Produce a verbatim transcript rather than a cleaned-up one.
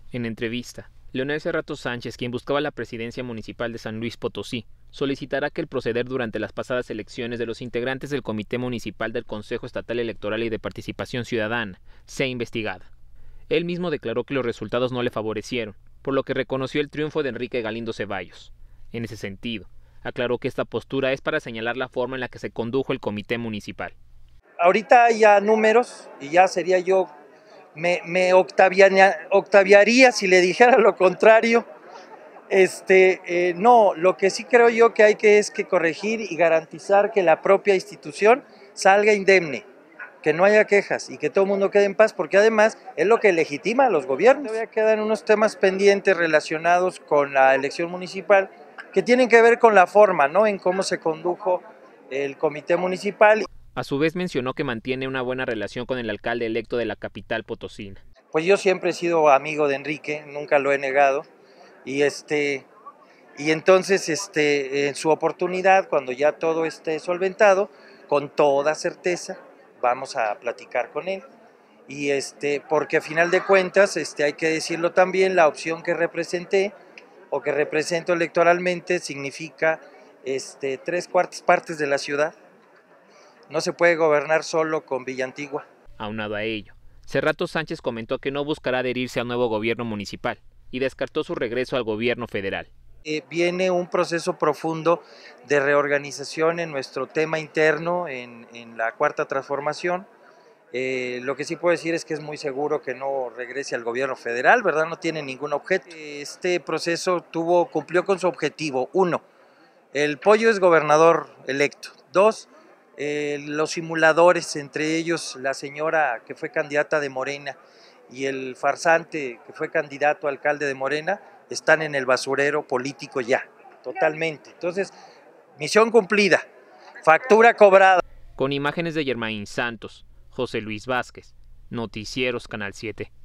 En entrevista, Leonel Cerrato Sánchez, quien buscaba la presidencia municipal de San Luis Potosí, solicitará que el proceder durante las pasadas elecciones de los integrantes del Comité Municipal del Consejo Estatal Electoral y de Participación Ciudadana sea investigada. Él mismo declaró que los resultados no le favorecieron, por lo que reconoció el triunfo de Enrique Galindo Ceballos. En ese sentido, aclaró que esta postura es para señalar la forma en la que se condujo el comité municipal. Ahorita hay ya números y ya sería yo, me, me octaviaría si le dijera lo contrario. Este, eh, no, lo que sí creo yo que hay que es que corregir y garantizar que la propia institución salga indemne, que no haya quejas y que todo el mundo quede en paz, porque además es lo que legitima a los gobiernos. Todavía quedan unos temas pendientes relacionados con la elección municipal que tienen que ver con la forma, ¿no?, en cómo se condujo el comité municipal. A su vez mencionó que mantiene una buena relación con el alcalde electo de la capital potosina. Pues yo siempre he sido amigo de Enrique, nunca lo he negado, y este y entonces este en su oportunidad, cuando ya todo esté solventado, con toda certeza vamos a platicar con él. Y este porque a final de cuentas, este hay que decirlo también, la opción que representé o que represento electoralmente significa este tres cuartas partes de la ciudad. No se puede gobernar solo con Villantigua. Aunado a ello, Cerrato Sánchez comentó que no buscará adherirse al nuevo gobierno municipal y descartó su regreso al gobierno federal. Eh, viene un proceso profundo de reorganización en nuestro tema interno, en, en la cuarta transformación. Eh, lo que sí puedo decir es que es muy seguro que no regrese al gobierno federal, ¿verdad? No tiene ningún objeto. Este proceso tuvo, cumplió con su objetivo. Uno, el Pollo es gobernador electo. Dos, eh, los simuladores, entre ellos la señora que fue candidata de Morena y el farsante que fue candidato a alcalde de Morena, están en el basurero político ya, totalmente. Entonces, misión cumplida, factura cobrada. Con imágenes de Germain Santos, José Luis Vázquez, Noticieros Canal siete.